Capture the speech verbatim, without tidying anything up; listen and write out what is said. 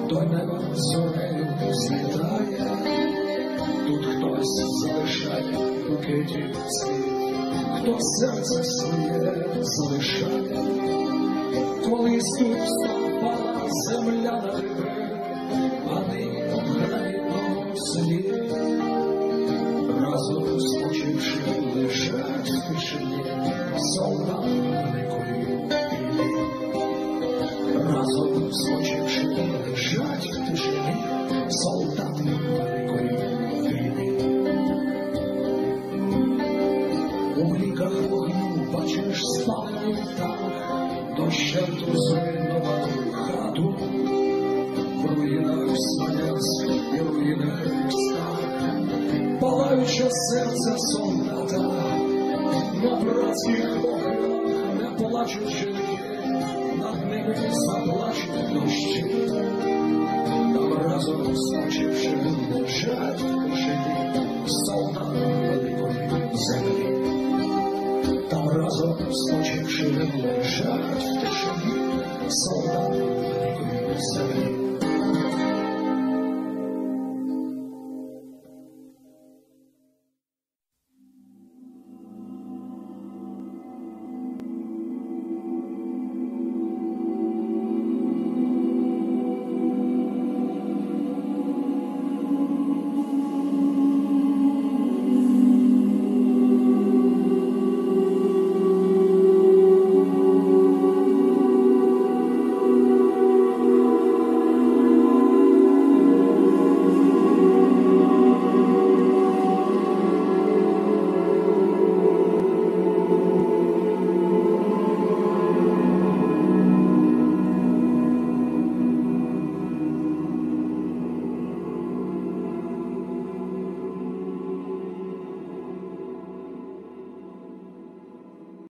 до неба зорею злітає, тут хтось залишає букеті цвіт, хто серце своє залишає, колись тут стовпала земля на тебе, а нині в гранітному селі, разом спочивши лежать в тишині солдат великої війни. Разом спочивши лежать в тишині солдати великої війни. У ліках вогню бачиш спалений танк, дощенту зруйновану хату, в руїнах Смоленськ і руїнах Рейхстаг, палаюче серце солдата, на братських могилах не плачуть жінки, над ними заплачуть дощі, там разом спочивши лежать в тишині солдати великої землі. Там разом спочивши лежать в тишині солдати